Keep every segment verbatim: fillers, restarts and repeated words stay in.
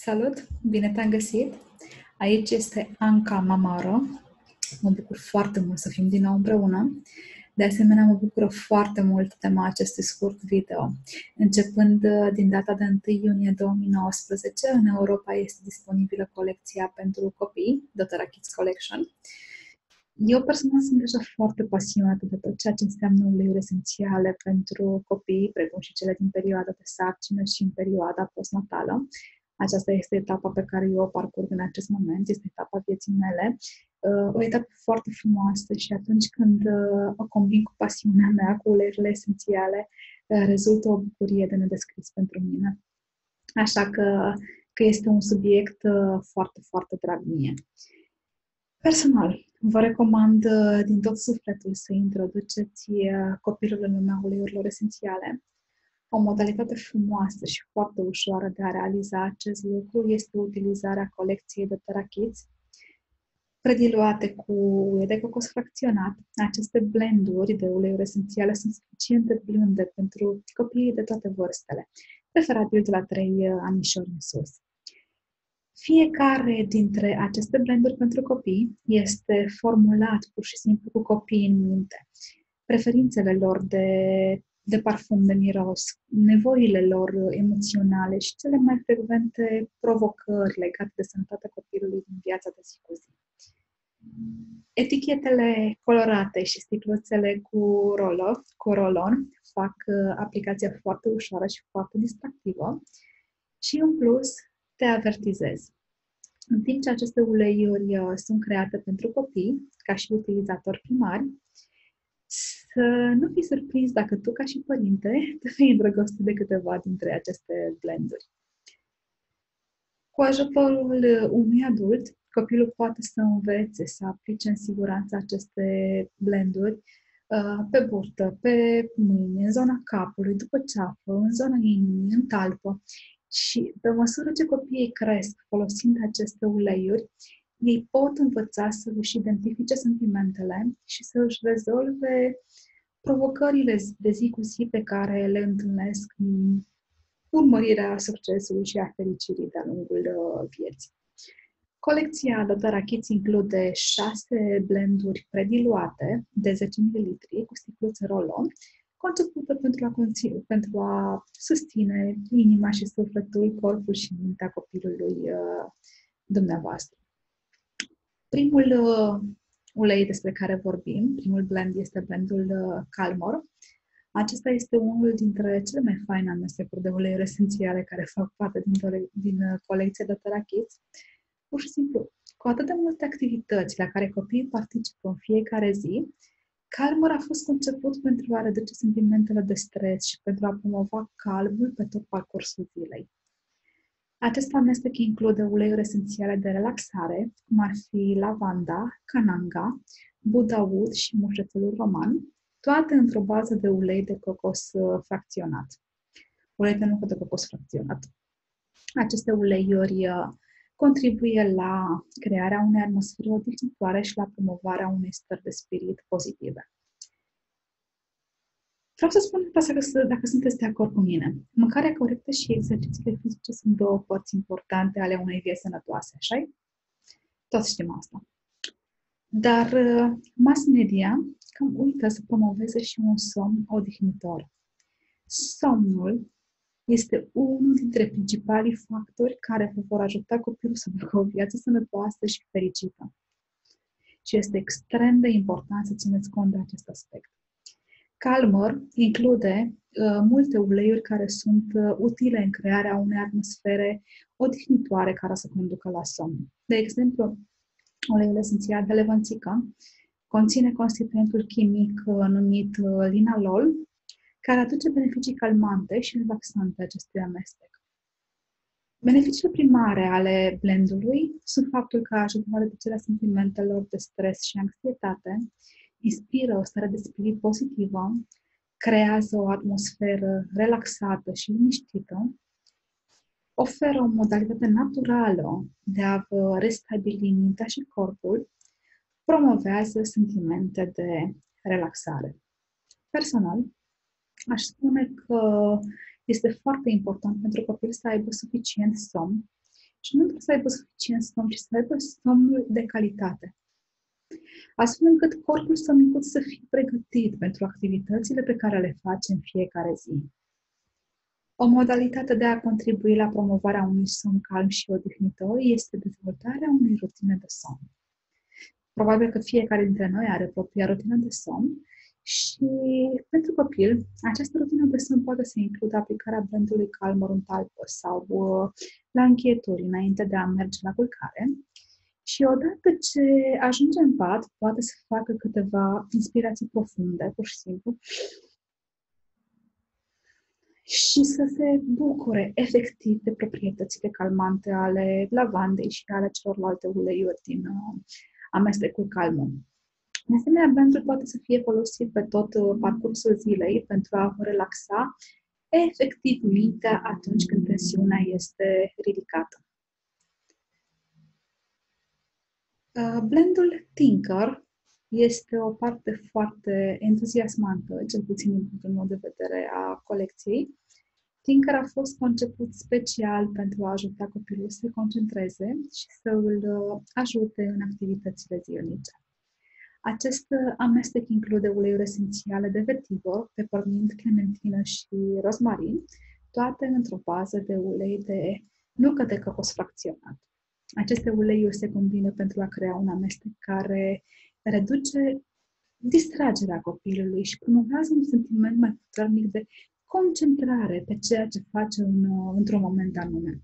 Salut! Bine te-am găsit! Aici este Anca Mamaro. Mă bucur foarte mult să fim din nou împreună. De asemenea, mă bucură foarte mult tema acestui scurt video. Începând din data de întâi iunie două mii nouăsprezece, în Europa este disponibilă colecția pentru copii, Dottera Kids Collection. Eu personal sunt deja foarte pasionată de tot ceea ce înseamnă uleiuri esențiale pentru copii, precum și cele din perioada de sarcină și în perioada postnatală. Aceasta este etapa pe care eu o parcurg în acest moment, este etapa vieții mele. O etapă foarte frumoasă și atunci când o combin cu pasiunea mea, cu uleiurile esențiale, rezultă o bucurie de nedescris pentru mine. Așa că, că este un subiect foarte, foarte drag mie. Personal, vă recomand din tot sufletul să introduceți copilul în lumea uleiurilor esențiale. O modalitate frumoasă și foarte ușoară de a realiza acest lucru este utilizarea colecției Dottera Kids, prediluate cu ulei de cocos fracționat. Aceste blenduri de uleiuri esențiale sunt suficient de blânde pentru copiii de toate vârstele, preferabil de la trei anișori în sus. Fiecare dintre aceste blenduri pentru copii este formulat pur și simplu cu copiii în minte. Preferințele lor de, de parfum, de miros, nevoile lor emoționale și cele mai frecvente provocări legate de sănătatea copilului din viața de zi cu zi. Etichetele colorate și sticluțele cu, rolo, cu rolon fac aplicația foarte ușoară și foarte distractivă și, în plus, te avertizez. În timp ce aceste uleiuri sunt create pentru copii, ca și utilizatori primari, să nu fii surprins dacă tu, ca și părinte, te vei îndrăgosti de câteva dintre aceste blenduri. Cu ajutorul unui adult, copilul poate să învețe să aplice în siguranță aceste blenduri pe burtă, pe mâini, în zona capului, după ceafă, în zona inimii, în talpă. Și pe măsură ce copiii cresc folosind aceste uleiuri, ei pot învăța să își identifice sentimentele și să își rezolve provocările de zi cu zi pe care le întâlnesc în urmărirea succesului și a fericirii de-a lungul vieții. Colecția Dottera Kids include șase blenduri prediluate de zece mililitri cu sticluțe rolon, concepută pentru a, conține, pentru a susține inima și sufletul, corpul și mintea copilului uh, dumneavoastră. Primul uh, ulei despre care vorbim, primul blend, este blendul uh, Calmor. Acesta este unul dintre cele mai faine amestecuri de uleiuri esențiale care fac parte din, din uh, colecția Dottera Kids. Pur și simplu, cu atât de multe activități la care copiii participă în fiecare zi, Calmor a fost conceput pentru a reduce sentimentele de stres și pentru a promova calmul pe tot parcursul zilei. Acest amestec include uleiuri esențiale de relaxare, cum ar fi lavanda, cananga, budaud și mușețelul roman, toate într-o bază de ulei de cocos fracționat. Ulei de nucă de cocos fracționat. Aceste uleiuri contribuie la crearea unei atmosfere odihnitoare și la promovarea unei stări de spirit pozitive. Vreau să spun asta dacă sunteți de acord cu mine. Mâncarea corectă și exercițiile fizice sunt două părți importante ale unei vieți sănătoase, așa-i? Toți știm asta. Dar mass media cam uită să promoveze și un somn odihnitor. Somnul este unul dintre principalii factori care vă vor ajuta copilul să ducă o viață sănătoasă și fericită. Și este extrem de important să țineți cont de acest aspect. Calmor include uh, multe uleiuri care sunt uh, utile în crearea unei atmosfere odihnitoare care să conducă la somn. De exemplu, uleiul esențial de levănțică conține constituentul chimic uh, numit uh, linalol, care aduce beneficii calmante și relaxante acestui amestec. Beneficiile primare ale blendului sunt faptul că ajută la reducerea sentimentelor de stres și anxietate, inspiră o stare de spirit pozitivă, creează o atmosferă relaxată și liniștită, oferă o modalitate naturală de a vă restabili mintea și corpul, promovează sentimente de relaxare. Personal, aș spune că este foarte important pentru copil să aibă suficient somn Și nu trebuie să aibă suficient somn, ci să aibă somnul de calitate. Astfel încât corpul său micuț să fie pregătit pentru activitățile pe care le face în fiecare zi. O modalitate de a contribui la promovarea unui somn calm și odihnitor este dezvoltarea unei rutine de somn. Probabil că fiecare dintre noi are propria rutină de somn și pentru copil, această rutină de somn poate să includă aplicarea blendului Calm Talpă sau uh, la închieturi înainte de a merge la culcare. Și odată ce ajunge în pat, poate să facă câteva inspirații profunde, pur și simplu, și să se bucure efectiv de proprietățile calmante ale lavandei și ale celorlalte uleiuri din uh, amestecul calmă. De asemenea, blendul poate să fie folosit pe tot uh, parcursul zilei pentru a relaxa efectiv mintea atunci când tensiunea este ridicată. Uh, blendul Tinker este o parte foarte entuziasmantă, cel puțin din punctul meu de vedere, a colecției. Tinker a fost conceput special pentru a ajuta copilul să se concentreze și să îl ajute în activitățile zilnice. Acest amestec include uleiuri esențiale de vetiver, peppermint, clementină și rozmarin, toate într-o bază de ulei de nucă de cocos fracționat. Aceste uleiuri se combină pentru a crea un amestec care reduce distragerea copilului și promovează un sentiment mai puternic de concentrare pe ceea ce face în, într-un moment anume.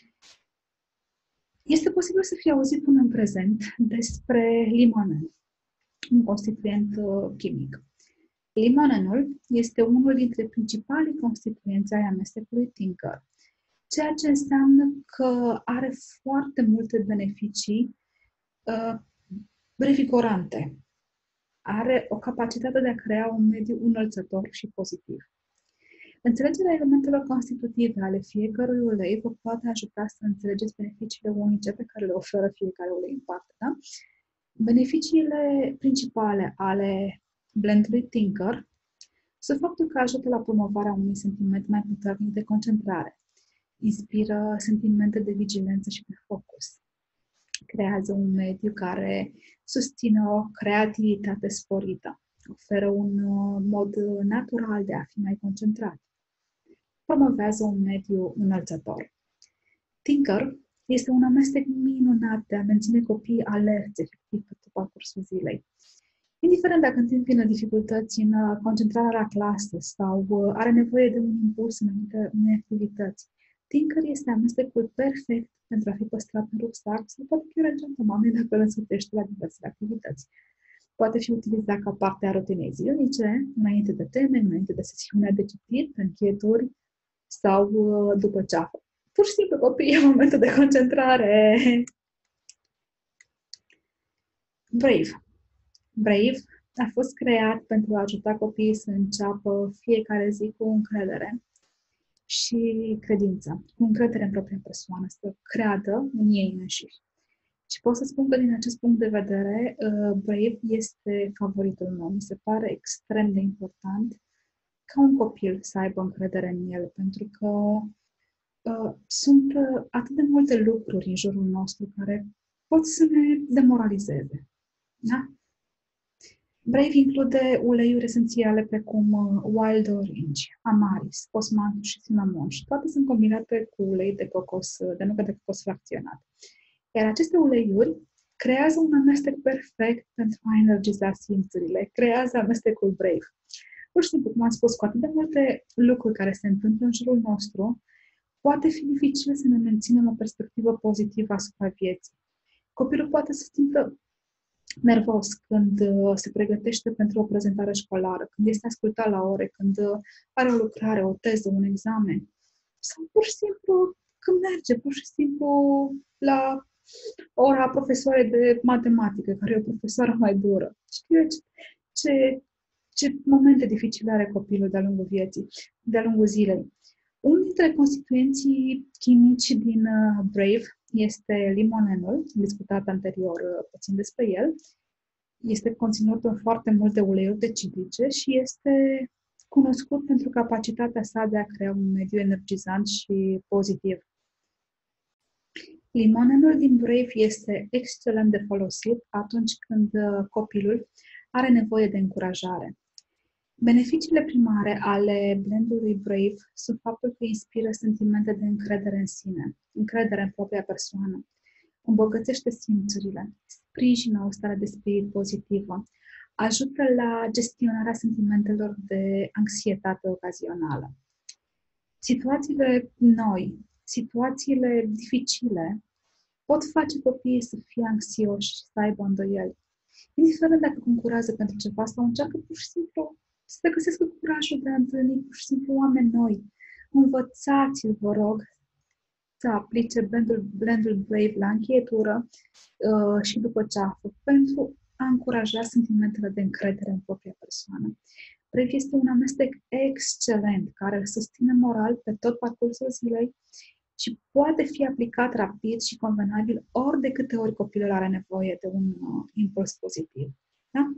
Este posibil să fie auzit până în prezent despre limonen, un constituent uh, chimic. Limonenul este unul dintre principalii constituenți ai amestecului Tinker, ceea ce înseamnă că are foarte multe beneficii uh, revigorante. Are o capacitate de a crea un mediu înălțător și pozitiv. Înțelegerea elementelor constitutive ale fiecărui ulei vă poate ajuta să înțelegeți beneficiile unice pe care le oferă fiecare ulei în parte. Da? Beneficiile principale ale blendului Tinker sunt faptul că ajută la promovarea unui sentiment mai puternic de concentrare, inspiră sentimente de vigilență și de focus, creează un mediu care susține o creativitate sporită, oferă un mod natural de a fi mai concentrat, promovează un mediu înălțător. Tinker este un amestec minunat de a menține copiii alerți efectiv pe tot parcursul zilei. Indiferent dacă întâmpină dificultăți în concentrarea la clasă sau are nevoie de un impuls înainte unei activități, Tinker este amestecul perfect pentru a fi păstrat în rucsac sau poate chiar în geanta mamei dacă îl însuțește la diverse activități. Poate fi utilizat ca parte a rutinei zilnice, înainte de teme, înainte de sesiunea de citit, închieturi sau după ceafă. Pur și simplu copiii în momentul de concentrare. Brave. Brave a fost creat pentru a ajuta copiii să înceapă fiecare zi cu încredere și credință, cu încredere în propria persoană, să creadă în ei înșiși. Și pot să spun că din acest punct de vedere, uh, Brave este favoritul meu. Mi se pare extrem de important ca un copil să aibă încredere în el, pentru că uh, sunt uh, atât de multe lucruri în jurul nostru care pot să ne demoralizeze. Da? Brave include uleiuri esențiale precum uh, Wild Orange, Amaris, Osmanthus și Cinnamon și toate sunt combinate cu ulei de cocos, de nucă de cocos fracționat. Iar aceste uleiuri creează un amestec perfect pentru a energiza simțurile, creează amestecul Brave. Pur și simplu, cum am spus, cu atât de multe lucruri care se întâmplă în jurul nostru, poate fi dificil să ne menținem o perspectivă pozitivă asupra vieții. Copilul poate să simtă nervos când uh, se pregătește pentru o prezentare școlară, când este ascultat la ore, când uh, are o lucrare, o teză, un examen. Sau pur și simplu când merge, pur și simplu la ora profesoarei de matematică, care e o profesoară mai dură. Știu ce, ce, ce momente dificile are copilul de-a lungul vieții, de-a lungul zilei. Unul dintre constituenții chimici din uh, Brave este limonenul, am discutat anterior uh, puțin despre el. Este conținut în foarte multe uleiuri de citrice și este cunoscut pentru capacitatea sa de a crea un mediu energizant și pozitiv. Limonenul din Brave este excelent de folosit atunci când copilul are nevoie de încurajare. Beneficiile primare ale blendului Brave sunt faptul că inspiră sentimente de încredere în sine, încredere în propria persoană, îmbogățește simțurile, sprijină o stare de spirit pozitivă, ajută la gestionarea sentimentelor de anxietate ocazională. Situațiile noi, situațiile dificile, pot face copiii să fie anxioși și să aibă îndoieli. Indiferent dacă concurează pentru ceva sau încearcă pur și simplu să se găsească curajul de a întâlni pur și simplu oameni noi. Învățați-l, vă rog, să aplice blendul, blendul Brave la încheietură uh, și după ceafă pentru a încuraja sentimentele de încredere în propria persoană. Brave este un amestec excelent care îl susține moral pe tot parcursul zilei și poate fi aplicat rapid și convenabil ori de câte ori copilul are nevoie de un uh, impuls pozitiv. Da?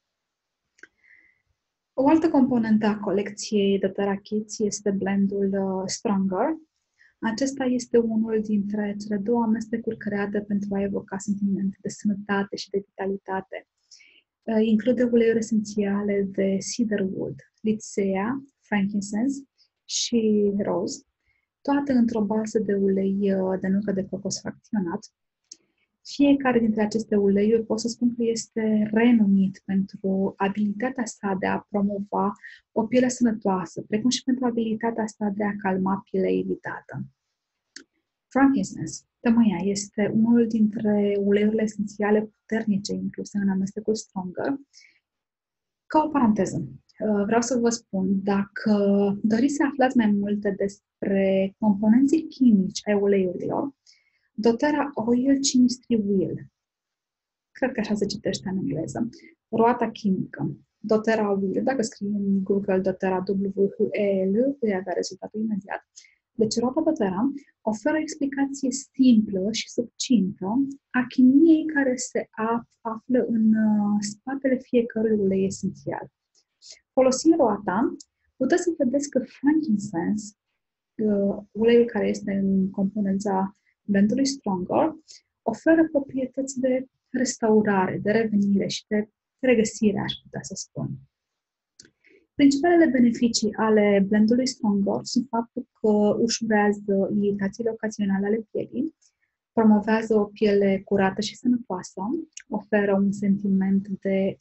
O altă componentă a colecției doTERRA Kids este blendul uh, Stronger. Acesta este unul dintre cele două amestecuri create pentru a evoca sentimente de sănătate și de vitalitate. Uh, include uleiuri esențiale de cedarwood, lychee, frankincense și rose, toate într-o bază de ulei uh, de nucă de cocos fracționat. Fiecare dintre aceste uleiuri pot să spun că este renumit pentru abilitatea sa de a promova o piele sănătoasă, precum și pentru abilitatea sa de a calma pielea iritată. Frankincense, tămâia, este unul dintre uleiurile esențiale puternice incluse în amestecul Stronger. Ca o paranteză, vreau să vă spun, dacă doriți să aflați mai multe despre componenții chimici ai uleiurilor, doTERRA Oil Chemistry Wheel, cred că așa se citește în engleză, roata chimică, doTERRA Wheel, dacă scrii în Google doTERRA W H E L, vei avea rezultatul imediat. Deci roata doTERRA oferă o explicație simplă și succintă a chimiei care se află în spatele fiecărui ulei esențial. Folosind roata, puteți să vedeți că frankincense, uleiul care este în componența blendului Stronger, oferă proprietăți de restaurare, de revenire și de regăsire, aș putea să spun. Principalele beneficii ale blendului Stronger sunt faptul că ușurează iritațiile ocazionale ale pielii, promovează o piele curată și sănătoasă, oferă un sentiment de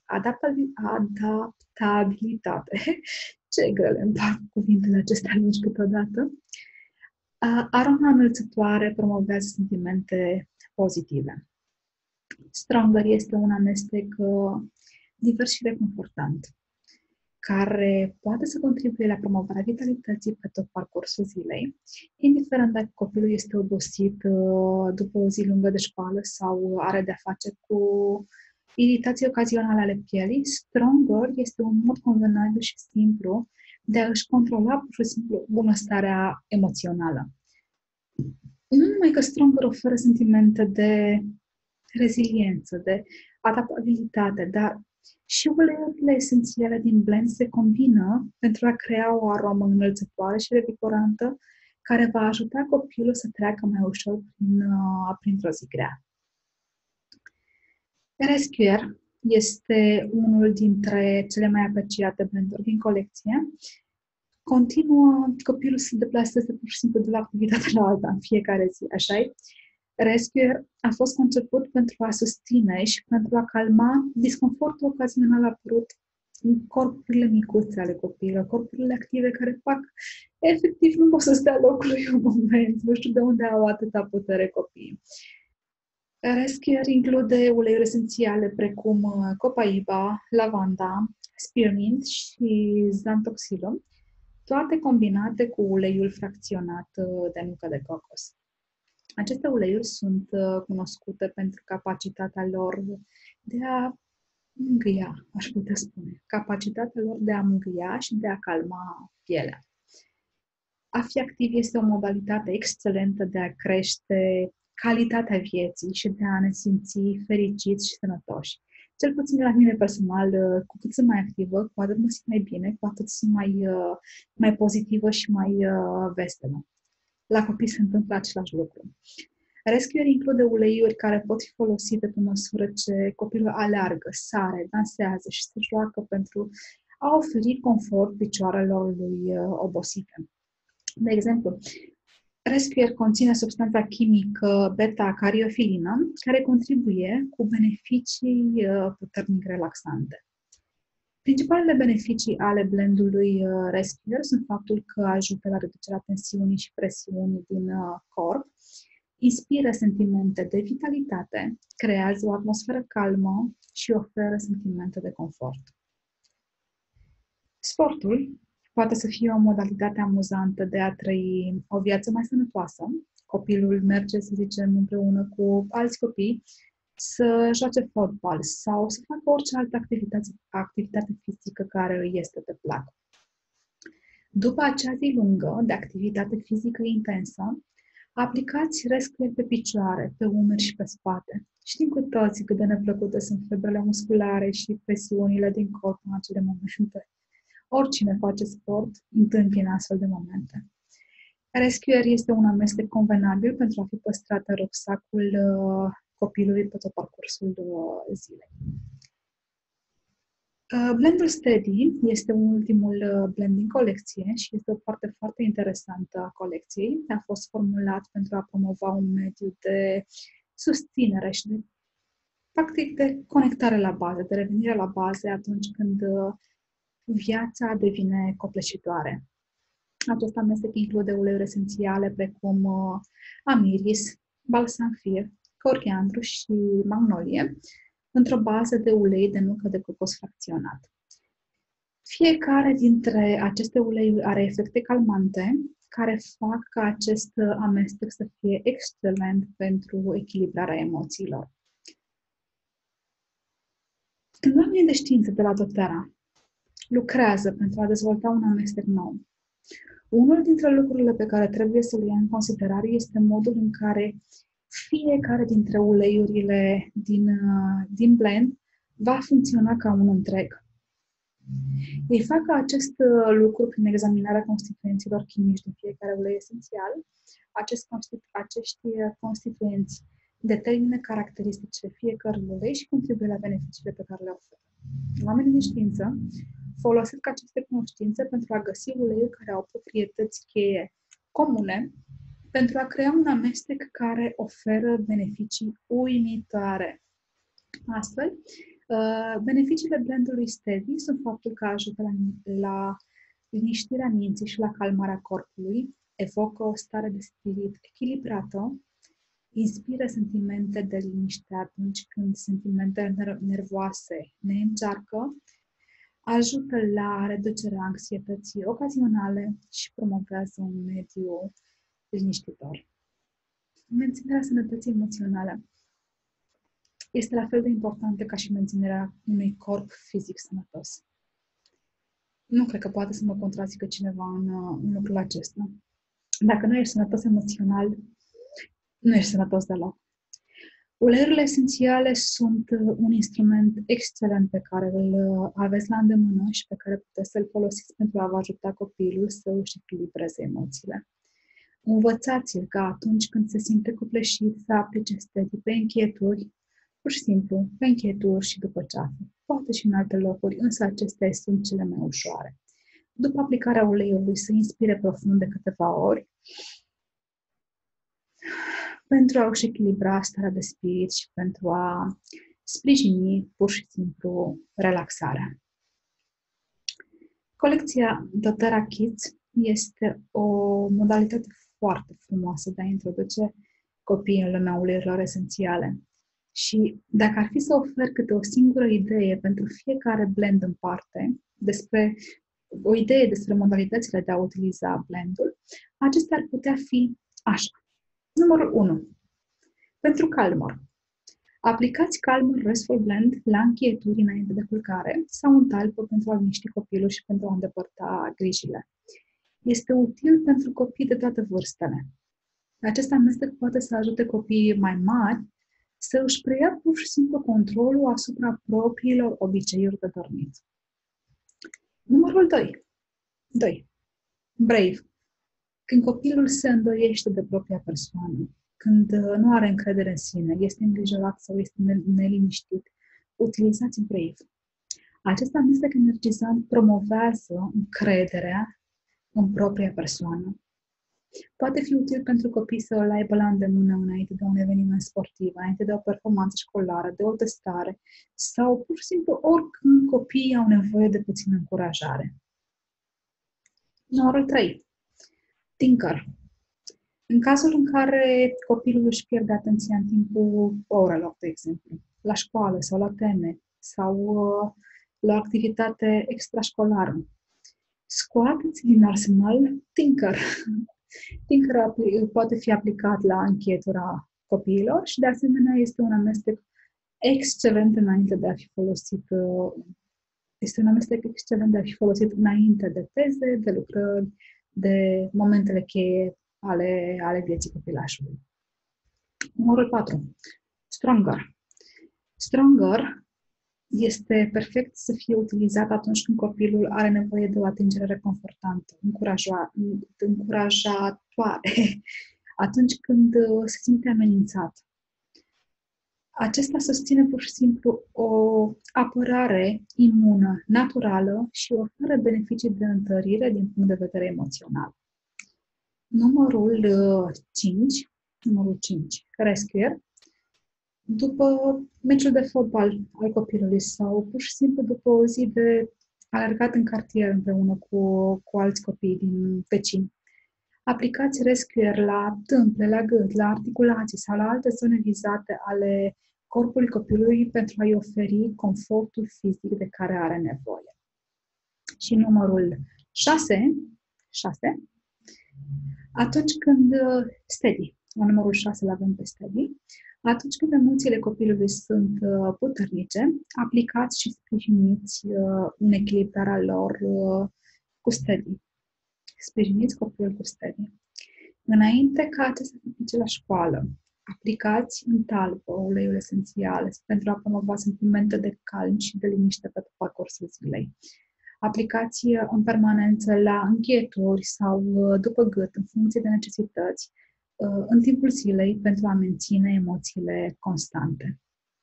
adaptabilitate. Ce grele îmi fac cuvintele acestea lungi câteodată. Aroma înălțătoare promovează sentimente pozitive. Stronger este un amestec divers și reconfortant, care poate să contribuie la promovarea vitalității pe tot parcursul zilei, indiferent dacă copilul este obosit după o zi lungă de școală sau are de-a face cu iritații ocazionale ale pielii. Stronger este un mod convenabil și simplu de a își controla pur și simplu bunăstarea emoțională. Nu numai că Stronger oferă sentimente de reziliență, de adaptabilitate, dar și uleiurile esențiale din blend se combină pentru a crea o aromă înălțătoare și revigorantă care va ajuta copilul să treacă mai ușor prin, uh, printr-o zi grea. Rescuer este unul dintre cele mai apreciate blenduri din colecție. Continuă copilul să se deplaseze pur și simplu de la activitate la alta în fiecare zi, așa-i? Rescuer a fost conceput pentru a susține și pentru a calma disconfortul ocazional apărut în corpurile micuțe ale copiilor, corpurile active care fac, efectiv, nu pot să stea locului un moment, nu știu de unde au atâta putere copiii. Rescuer include uleiuri esențiale precum copaiba, lavanda, spearmint și xanthoxylum, toate combinate cu uleiul fracționat de nucă de cocos. Aceste uleiuri sunt cunoscute pentru capacitatea lor de a mângâia, aș putea spune, capacitatea lor de a mângâia și de a calma pielea. A fi activ este o modalitate excelentă de a crește calitatea vieții și de a ne simți fericiți și sănătoși. Cel puțin la mine personal, cu cât sunt mai activă, cu atât mă simt mai bine, cu atât sunt mai, mai pozitivă și mai veselă. La copii se întâmplă același lucru. Rescuer include uleiuri care pot fi folosite pe măsură ce copilul aleargă, sare, dansează și se joacă pentru a oferi confort picioarelor lui obosite. De exemplu, Rescuer conține substanța chimică beta-cariofilină, care contribuie cu beneficii puternic relaxante. Principalele beneficii ale blendului Rescuer sunt faptul că ajută la reducerea tensiunii și presiunii din corp, inspiră sentimente de vitalitate, creează o atmosferă calmă și oferă sentimente de confort. Sportul poate să fie o modalitate amuzantă de a trăi o viață mai sănătoasă. Copilul merge, să zicem, împreună cu alți copii să joace fotbal sau să facă orice altă activitate, activitate fizică care îi este de plac. După acea zi lungă de activitate fizică intensă, aplicați Rescuer pe picioare, pe umeri și pe spate. Știm cu toții cât de neplăcute sunt febrele musculare și presiunile din corp în acele momente. Oricine face sport întâmpină astfel de momente. Rescuer este un amestec convenabil pentru a fi păstrat în rucsacul uh, copilului pe tot parcursul uh, zilei. Uh, blendul Steady este ultimul uh, blend din colecție și este o parte foarte interesantă a colecției. A fost formulat pentru a promova un mediu de susținere și de, practic, de conectare la bază, de revenire la baze atunci când uh, viața devine copleșitoare. Acest amestec include uleiuri esențiale precum uh, amiris, balsamfir, coriandru și magnolie, într-o bază de ulei de nucă de cocos fracționat. Fiecare dintre aceste uleiuri are efecte calmante, care fac ca acest amestec să fie excelent pentru echilibrarea emoțiilor. Când oamenii de știință de la doTERRA lucrează pentru a dezvolta un amestec nou, unul dintre lucrurile pe care trebuie să le ia în considerare este modul în care fiecare dintre uleiurile din, din blend va funcționa ca un întreg. Ei fac acest lucru prin examinarea constituenților chimici din fiecare ulei esențial. Acest constitu- acești constituenți determină caracteristicile fiecărui ulei și contribuie la beneficiile pe care le oferă. Oamenii de știință folosesc aceste cunoștințe pentru a găsi uleiuri care au proprietăți cheie comune pentru a crea un amestec care oferă beneficii uimitoare. Astfel, beneficiile blendului Steady sunt faptul că ajută la, la liniștirea minții și la calmarea corpului, evocă o stare de spirit echilibrată, inspiră sentimente de liniște atunci când sentimentele nervoase ne încearcă, ajută la reducerea anxietății ocazionale și promovează un mediu liniștitor. Menținerea sănătății emoționale este la fel de importantă ca și menținerea unui corp fizic sănătos. Nu cred că poate să mă contrazică cineva în, în lucrul acesta. Dacă nu ești sănătos emoțional, nu ești sănătos deloc. Uleiurile esențiale sunt un instrument excelent pe care îl aveți la îndemână și pe care puteți să-l folosiți pentru a vă ajuta copilul să își echilibreze emoțiile. Învățați-l că atunci când se simte copleșit să aplice Steady pe închieturi, pur și simplu, pe închieturi și după ceafă. Poate și în alte locuri, însă acestea sunt cele mai ușoare. După aplicarea uleiului, să inspire profund de câteva ori, pentru a-și echilibra starea de spirit și pentru a sprijini pur și simplu relaxarea. Colecția doTERRA Kids este o modalitate foarte frumoasă de a introduce copiii în lumea uleiurilor esențiale. Și dacă ar fi să ofer câte o singură idee pentru fiecare blend în parte, despre o idee despre modalitățile de a utiliza blendul, acestea ar putea fi așa. Numărul unu. Pentru calmor. Aplicați Calmor Restful Blend la închieturi înainte de culcare sau în talpă pentru a liniști copilul și pentru a îndepărta grijile. Este util pentru copii de toate vârstele. Acest amestec poate să ajute copiii mai mari să își preia pur și simplu controlul asupra propriilor obiceiuri de dormit. Numărul doi. doi. Brave. Când copilul se îndoiește de propria persoană, când nu are încredere în sine, este îngrijorat sau este neliniștit, utilizați un brave. Acest amestec energizant promovează încrederea în propria persoană. Poate fi util pentru copii să îl aibă la îndemână înainte de un eveniment sportiv, înainte de o performanță școlară, de o testare sau pur și simplu oricând copiii au nevoie de puțină încurajare. Numărul trei. Tinker. În cazul în care copilul își pierde atenția în timpul orelor, de exemplu, la școală sau la teme sau uh, la o activitate extrașcolară, scoateți din arsenal Tinker. Tinker poate fi aplicat la încheietura copiilor și de asemenea este un amestec excelent înainte de a fi folosit este un amestec excelent de a fi folosit înainte de teze, de lucrări, de momentele cheie ale, ale vieții copilașului. Numărul patru. Stronger. Stronger este perfect să fie utilizat atunci când copilul are nevoie de o atingere reconfortantă, încurajatoare, atunci când se simte amenințat. Acesta susține pur și simplu o apărare imună, naturală și oferă beneficii de întărire din punct de vedere emoțional. Numărul cinci, numărul cinci, Rescuer. După meciul de fotbal al copilului sau pur și simplu după o zi de alergat în cartier împreună cu, cu alți copii din vecini, aplicați Rescuer la tâmple, la gât, la articulații sau la alte zone vizate ale corpului copilului pentru a-i oferi confortul fizic de care are nevoie. Și numărul șase, șase, atunci când steady, la numărul șase l-avem pe steady, atunci când emoțiile copilului sunt puternice, aplicați și sprijiniți un echilibru al lor cu steady. Sprijiniți copilul cu steady. Înainte ca acesta să plece la școală, aplicați în talpă uleiul esențial pentru a promova sentimente de calm și de liniște pe parcursul zilei. Aplicați în permanență la încheieturi sau după gât, în funcție de necesități, în timpul zilei pentru a menține emoțiile constante.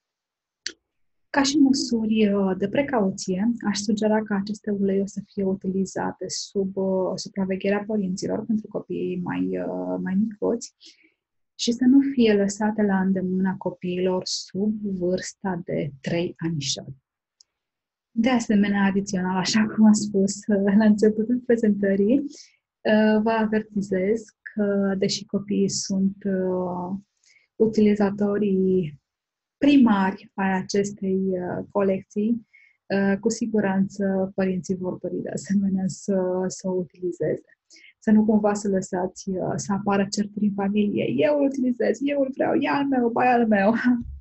Ca și măsuri de precauție, aș sugera ca aceste uleiuri să fie utilizate sub supravegherea părinților pentru copiii mai, mai micuți și să nu fie lăsate la îndemâna copiilor sub vârsta de trei anișori. De asemenea, adițional, așa cum am spus la începutul prezentării, vă avertizez că, deși copiii sunt uh, utilizatorii primari ai acestei uh, colecții, uh, cu siguranță părinții vor dori de asemenea să, să o utilizeze. Să nu cumva să lăsați uh, să apară certuri în familie. Eu îl utilizez, eu îl vreau, ia al meu, bai al meu.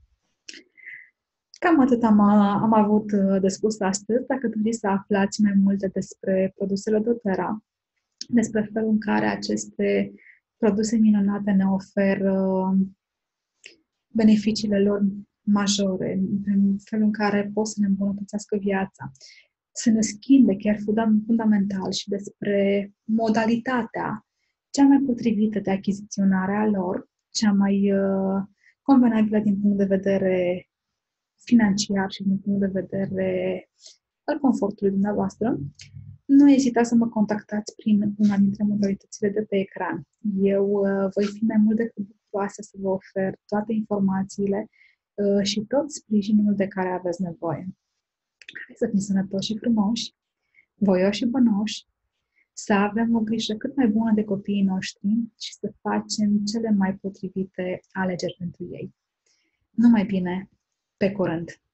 Cam atât am, am avut de spus astăzi. Dacă doriți să aflați mai multe despre produsele doTERRA, despre felul în care aceste produse minunate ne oferă beneficiile lor majore, în felul în care pot să ne îmbunătățească viața, să ne schimbe chiar fundamental și despre modalitatea cea mai potrivită de achiziționare a lor, cea mai uh, convenabilă din punct de vedere financiar și din punct de vedere al confortului dumneavoastră, nu ezitați să mă contactați prin una dintre modalitățile de pe ecran. Eu uh, voi fi mai mult decât bucuroasă să vă ofer toate informațiile uh, și tot sprijinul de care aveți nevoie. Hai să fim sănătoși și frumoși, voioși și bănoși, să avem o grijă cât mai bună de copiii noștri și să facem cele mai potrivite alegeri pentru ei. Numai bine, pe curând!